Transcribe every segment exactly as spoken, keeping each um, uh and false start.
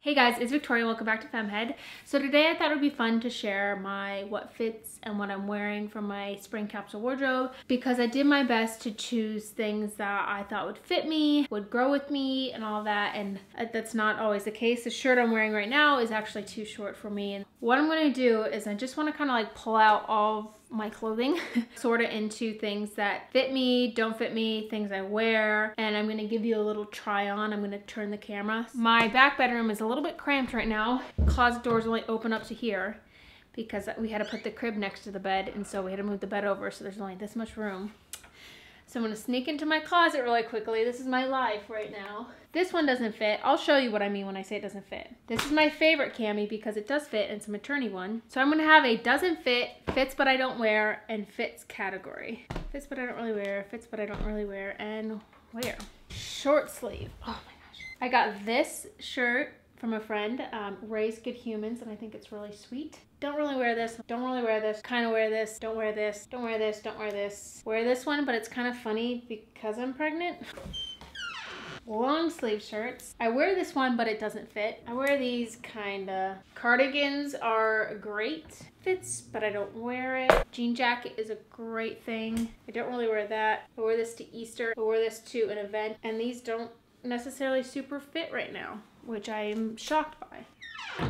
Hey guys, it's Victoria. Welcome back to FemmeHead. So today I thought it would be fun to share my what fits and what I'm wearing from my spring capsule wardrobe because I did my best to choose things that I thought would fit me, would grow with me and all that, and that's not always the case. The shirt I'm wearing right now is actually too short for me, and what I'm going to do is I just want to kind of like pull out all of my clothing sort of into things that fit me, don't fit me, things I wear, and I'm gonna give you a little try on. I'm gonna turn the camera. My back bedroom is a little bit cramped right now. Closet doors only open up to here because we had to put the crib next to the bed, and so we had to move the bed over, so there's only this much room. So I'm gonna sneak into my closet really quickly. This is my life right now. This one doesn't fit. I'll show you what I mean when I say it doesn't fit. This is my favorite cami because it does fit and it's a maternity one. So I'm gonna have a doesn't fit, fits but I don't wear, and fits category. Fits but I don't really wear, fits but I don't really wear, and wear. Short sleeve. Oh my gosh. I got this shirt from a friend, um, Raised Good Humans, and I think it's really sweet. Don't really wear this, don't really wear this, kind of wear this, don't wear this, don't wear this, don't wear this. Wear this one, but it's kind of funny because I'm pregnant. Long sleeve shirts. I wear this one, but it doesn't fit. I wear these kinda. Cardigans are great. Fits, but I don't wear it. Jean jacket is a great thing. I don't really wear that. I wear this to Easter. I wear this to an event, and these don't necessarily super fit right now, which I'm shocked by.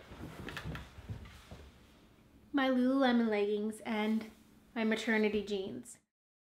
My Lululemon leggings and my maternity jeans.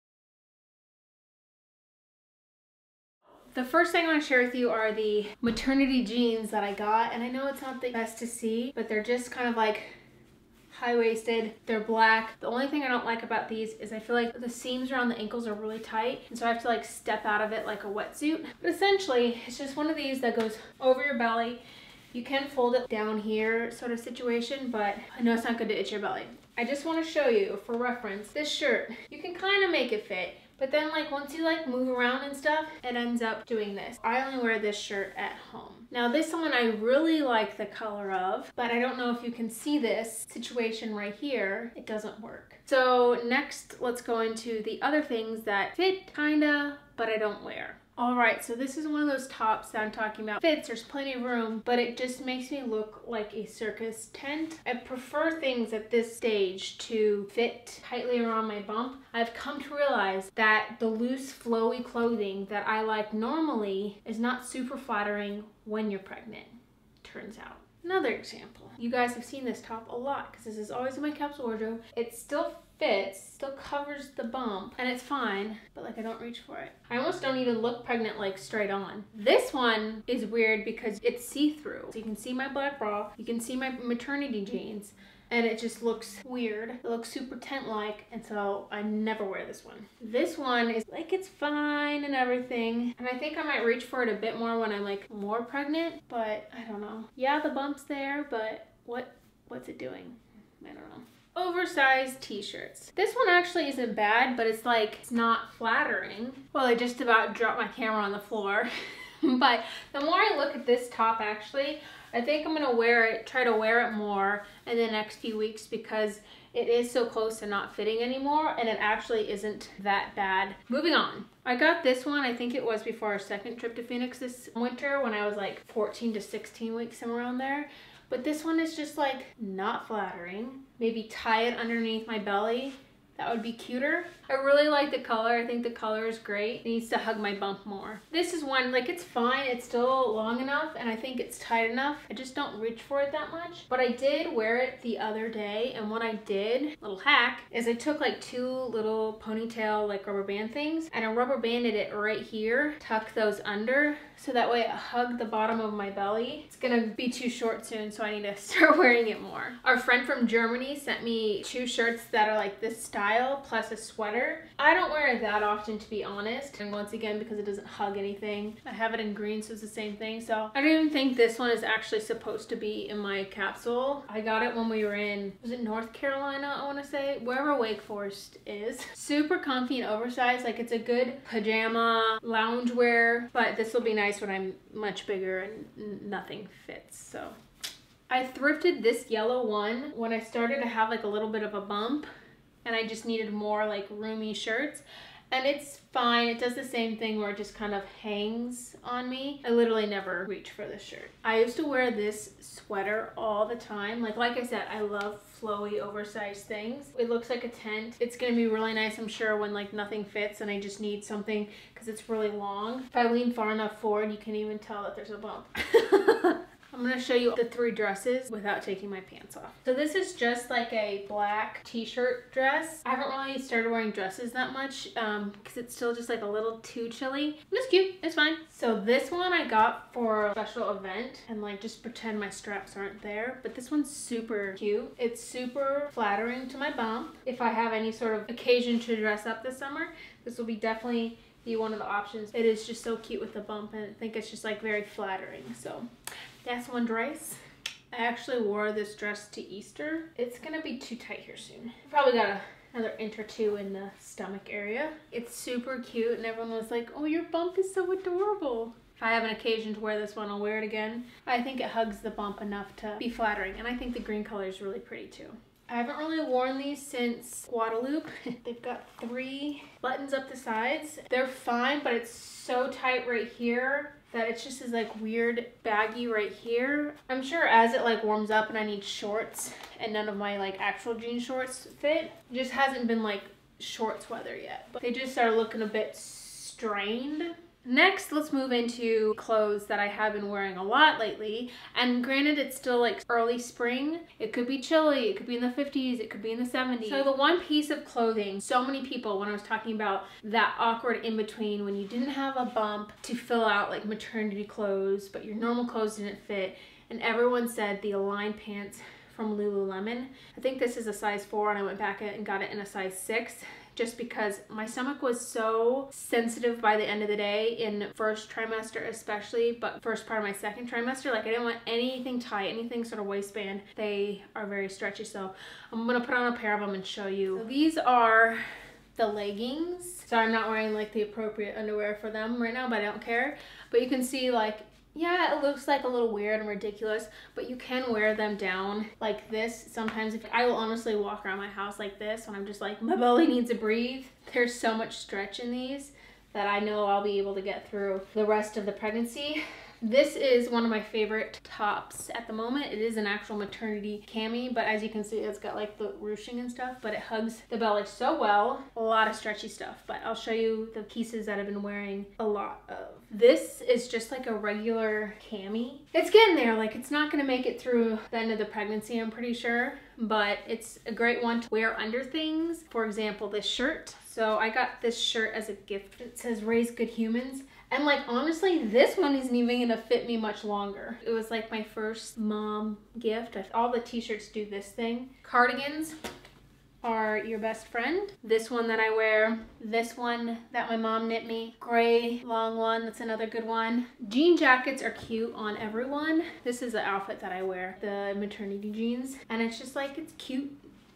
The first thing I want to share with you are the maternity jeans that I got, and I know it's not the best to see, but they're just kind of like high-waisted. They're black. The only thing I don't like about these is I feel like the seams around the ankles are really tight, and so I have to like step out of it like a wetsuit. But essentially, it's just one of these that goes over your belly. You can fold it down here sort of situation, but I know it's not good to itch your belly. I just want to show you for reference, this shirt, you can kind of make it fit, but then like once you like move around and stuff, it ends up doing this. I only wear this shirt at home. Now this one I really like the color of, but I don't know if you can see this situation right here. It doesn't work. So next, let's go into the other things that fit kinda, but I don't wear. All right, so this is one of those tops that I'm talking about. Fits, there's plenty of room, but it just makes me look like a circus tent. I prefer things at this stage to fit tightly around my bump. I've come to realize that the loose, flowy clothing that I like normally is not super flattering when you're pregnant, turns out. Another example. You guys have seen this top a lot because this is always in my capsule wardrobe. It still fits, still covers the bump, and it's fine, but like I don't reach for it. I almost don't even look pregnant like straight on. This one is weird because it's see-through. So you can see my black bra, you can see my maternity jeans, and it just looks weird. It looks super tent-like, and so I never wear this one. This one is like it's fine and everything, and I think I might reach for it a bit more when I'm like more pregnant, but I don't know. Yeah, the bump's there, but what what's it doing? I don't know. Oversized t-shirts. This one actually isn't bad, but it's like it's not flattering. Well, I just about dropped my camera on the floor. But the more I look at this top, actually, I think I'm gonna wear it, try to wear it more in the next few weeks because it is so close to not fitting anymore, and it actually isn't that bad. Moving on. I got this one, I think it was before our second trip to Phoenix this winter when I was like fourteen to sixteen weeks, somewhere around there. But this one is just like not flattering. Maybe tie it underneath my belly. That would be cuter. I really like the color. I think the color is great. It needs to hug my bump more. This is one, like it's fine. It's still long enough and I think it's tight enough. I just don't reach for it that much. But I did wear it the other day, and what I did, little hack, is I took like two little ponytail like rubber band things and I rubber banded it right here. Tuck those under so that way it hugged the bottom of my belly. It's gonna be too short soon, so I need to start wearing it more. Our friend from Germany sent me two shirts that are like this style plus a sweater. I don't wear it that often, to be honest, and once again because it doesn't hug anything. I have it in green, so it's the same thing. So I don't even think this one is actually supposed to be in my capsule. I got it when we were in, was it North Carolina, I want to say, wherever Wake Forest is. Super comfy and oversized. Like it's a good pajama loungewear, but this will be nice when I'm much bigger and nothing fits. So I thrifted this yellow one when I started to have like a little bit of a bump and I just needed more like roomy shirts, and it's fine. It does the same thing where it just kind of hangs on me. I literally never reach for this shirt. I used to wear this sweater all the time. Like, like I said, I love flowy, oversized things. It looks like a tent. It's gonna be really nice, I'm sure, when like nothing fits and I just need something because it's really long. If I lean far enough forward, you can even tell that there's a bump. I'm gonna show you the three dresses without taking my pants off. So this is just like a black t-shirt dress. I haven't really started wearing dresses that much um, because it's still just like a little too chilly. It's cute, it's fine. So this one I got for a special event and like just pretend my straps aren't there. But this one's super cute. It's super flattering to my bump. If I have any sort of occasion to dress up this summer, this will be definitely be one of the options. It is just so cute with the bump, and I think it's just like very flattering. So that's one dress. I actually wore this dress to Easter. It's gonna be too tight here soon. Probably got a, another inch or two in the stomach area. It's super cute and everyone was like, oh, your bump is so adorable. If I have an occasion to wear this one, I'll wear it again. I think it hugs the bump enough to be flattering, and I think the green color is really pretty too. I haven't really worn these since Guadalupe. They've got three buttons up the sides. They're fine, but it's so tight right here that it's just is like weird baggy right here. I'm sure as it like warms up and I need shorts and none of my like actual jean shorts fit, it just hasn't been like shorts weather yet. But they just started looking a bit strained. Next, let's move into clothes that I have been wearing a lot lately. And granted, it's still like early spring. It could be chilly, it could be in the fifties, it could be in the seventies. So the one piece of clothing, so many people, when I was talking about that awkward in between when you didn't have a bump to fill out like maternity clothes, but your normal clothes didn't fit, and everyone said the Align pants from Lululemon. I think this is a size four and I went back and got it in a size six. Just because my stomach was so sensitive by the end of the day in first trimester especially, but first part of my second trimester, like I didn't want anything tight, anything sort of waistband. They are very stretchy, so I'm gonna put on a pair of them and show you. So these are the leggings. So I'm not wearing like the appropriate underwear for them right now, but I don't care. But you can see like, yeah, it looks like a little weird and ridiculous, but you can wear them down like this. Sometimes if I will honestly walk around my house like this when I'm just like, my belly needs to breathe. There's so much stretch in these that I know I'll be able to get through the rest of the pregnancy. This is one of my favorite tops at the moment. It is an actual maternity cami, but as you can see, it's got like the ruching and stuff, but it hugs the belly so well. A lot of stretchy stuff, but I'll show you the pieces that I've been wearing a lot of. This is just like a regular cami. It's getting there, like it's not gonna make it through the end of the pregnancy, I'm pretty sure, but it's a great one to wear under things. For example, this shirt. So I got this shirt as a gift. It says Raise Good Humans. And like, honestly, this one isn't even gonna fit me much longer. It was like my first mom gift. All the t-shirts do this thing. Cardigans are your best friend. This one that I wear, this one that my mom knit me, gray long one, that's another good one. Jean jackets are cute on everyone. This is the outfit that I wear, the maternity jeans. And it's just like, it's cute.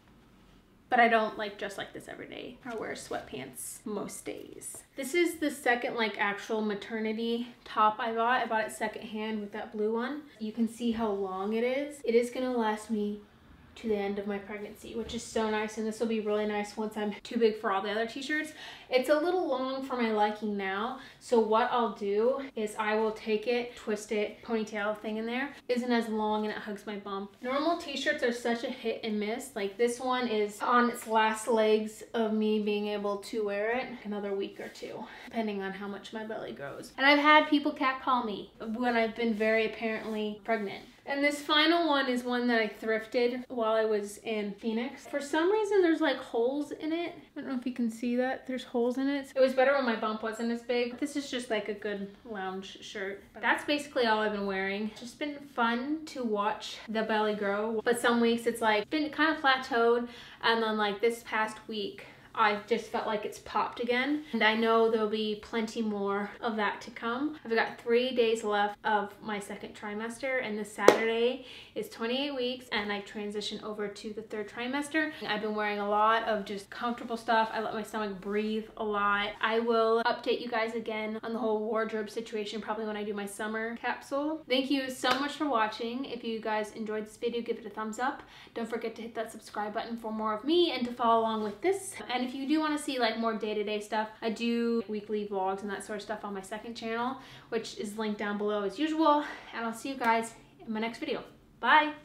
But I don't like dress like this every day. I wear sweatpants most days. This is the second like actual maternity top I bought. I bought it secondhand with that blue one. You can see how long it is. It is gonna last me to the end of my pregnancy, which is so nice, and this will be really nice once I'm too big for all the other t-shirts. It's a little long for my liking now, so what I'll do is I will take it, twist it, ponytail thing in there. Isn't as long and it hugs my bump. Normal t-shirts are such a hit and miss. Like this one is on its last legs of me being able to wear it another week or two, depending on how much my belly grows. And I've had people catcall me when I've been very apparently pregnant. And this final one is one that I thrifted while I was in Phoenix. For some reason, there's like holes in it. I don't know if you can see that. There's holes in it. It was better when my bump wasn't as big. This is just like a good lounge shirt. But that's basically all I've been wearing. It's just been fun to watch the belly grow. But some weeks it's like been kind of plateaued. And then like this past week, I've just felt like it's popped again. And I know there'll be plenty more of that to come. I've got three days left of my second trimester, and this Saturday is twenty-eight weeks, and I transition over to the third trimester. I've been wearing a lot of just comfortable stuff. I let my stomach breathe a lot. I will update you guys again on the whole wardrobe situation probably when I do my summer capsule. Thank you so much for watching. If you guys enjoyed this video, give it a thumbs up. Don't forget to hit that subscribe button for more of me and to follow along with this and And if you do want to see like more day-to-day stuff, I do weekly vlogs and that sort of stuff on my second channel, which is linked down below as usual. And I'll see you guys in my next video. Bye!